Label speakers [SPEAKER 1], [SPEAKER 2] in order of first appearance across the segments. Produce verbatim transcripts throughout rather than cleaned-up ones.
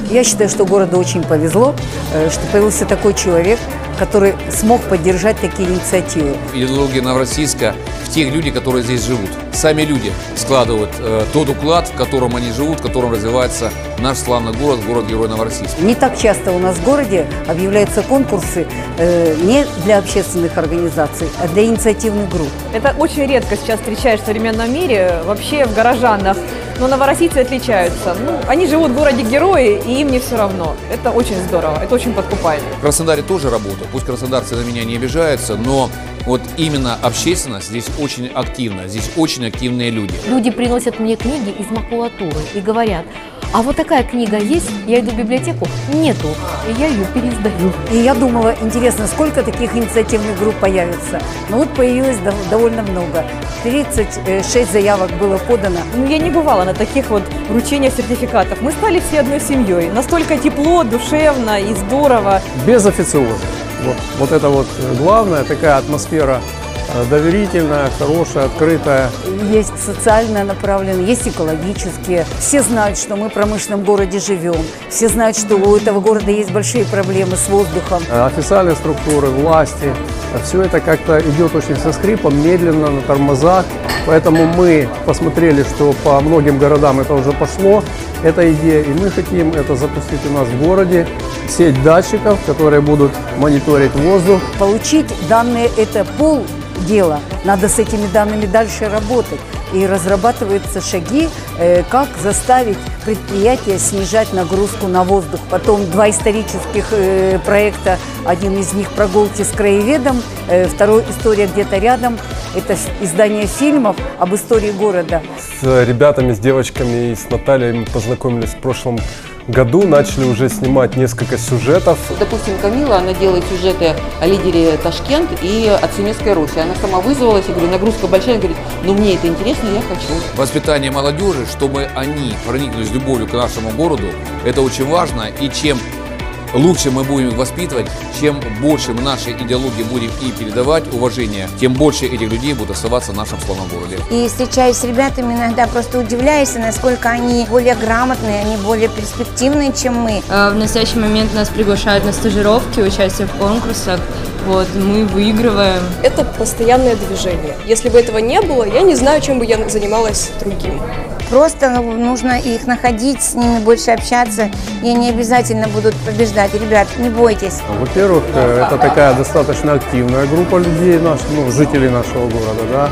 [SPEAKER 1] Я считаю, что городу очень повезло, что появился такой человек, который смог поддержать такие инициативы.
[SPEAKER 2] Идеология Новороссийска в тех людях, которые здесь живут. Сами люди складывают э, тот уклад, в котором они живут, в котором развивается наш славный город, город-герой Новороссийск.
[SPEAKER 1] Не так часто у нас в городе объявляются конкурсы э, не для общественных организаций, а для инициативных групп.
[SPEAKER 3] Это очень редко сейчас встречаешь в современном мире, вообще в горожанах. Но новороссийцы отличаются. Ну, они живут в городе-герое, и им не все равно. Это очень здорово, это очень подкупает.
[SPEAKER 2] В Краснодаре тоже работаю. Пусть краснодарцы на меня не обижаются, но вот именно общественность здесь очень активна. Здесь очень активные люди.
[SPEAKER 4] Люди приносят мне книги из макулатуры и говорят: а вот такая книга есть, я иду в библиотеку, нету, и я ее переиздаю.
[SPEAKER 1] И я думала, интересно, сколько таких инициативных групп появится. Но вот появилось довольно много. тридцать шесть заявок было подано.
[SPEAKER 3] Ну, я не бывала на таких вот вручениях сертификатов. Мы стали все одной семьей. Настолько тепло, душевно и здорово.
[SPEAKER 5] Без официоза. Вот, вот это вот главное, такая атмосфера доверительная, хорошая, открытая.
[SPEAKER 1] Есть социальная направленная, есть экологические. Все знают, что мы в промышленном городе живем. Все знают, что у этого города есть большие проблемы с воздухом.
[SPEAKER 5] Официальные структуры, власти, все это как-то идет очень со скрипом, медленно, на тормозах. Поэтому мы посмотрели, что по многим городам это уже пошло, эта идея, и мы хотим это запустить у нас в городе. Сеть датчиков, которые будут мониторить воздух.
[SPEAKER 1] Получить данные – это пол дела. Надо с этими данными дальше работать. И разрабатываются шаги, э, как заставить предприятия снижать нагрузку на воздух. Потом два исторических э, проекта. Один из них «Прогулки с краеведом», э, второй «История где-то рядом». Это издание фильмов об истории города.
[SPEAKER 6] С ребятами, с девочками и с Натальей мы познакомились в прошлом году, начали уже снимать несколько сюжетов.
[SPEAKER 7] Допустим, Камила, она делает сюжеты о лидере Ташкент и о Цемесской Руси. Она сама вызвалась, я говорю, нагрузка большая, она говорит, ну мне это интересно, я хочу.
[SPEAKER 2] Воспитание молодежи, чтобы они проникнулись любовью к нашему городу, это очень важно. И чем лучше мы будем их воспитывать, чем больше мы нашей идеологии будем и передавать уважение, тем больше этих людей будут оставаться в нашем славном городе.
[SPEAKER 8] И встречаясь с ребятами, иногда просто удивляюсь, насколько они более грамотные, они более перспективные, чем мы.
[SPEAKER 9] В настоящий момент нас приглашают на стажировки, участие в конкурсах. Вот, мы выигрываем.
[SPEAKER 10] Это постоянное движение. Если бы этого не было, я не знаю, чем бы я занималась другим.
[SPEAKER 8] Просто нужно их находить, с ними больше общаться, и они обязательно будут побеждать. Ребят, не бойтесь.
[SPEAKER 5] Во-первых, это такая достаточно активная группа людей, наш, ну, жителей нашего города, да.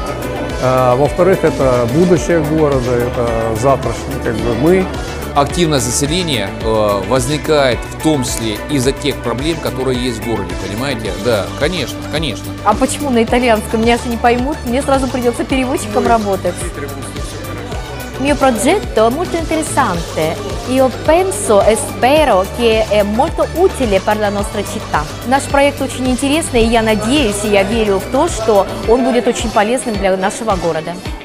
[SPEAKER 5] А, во-вторых, это будущее города, это завтрашний, как бы мы.
[SPEAKER 2] Активность заселения э, возникает в том числе из-за тех проблем, которые есть в городе, понимаете? Да, конечно, конечно.
[SPEAKER 4] А почему на итальянском? Меня же не pоймут, мне сразу придется переводчиком работать. Il mio progetto è molto interessante, io penso e spero che è molto utile per la nostra città. Наш проект очень интересный, и я надеюсь, и я верю в то, что он будет очень полезным для нашего города.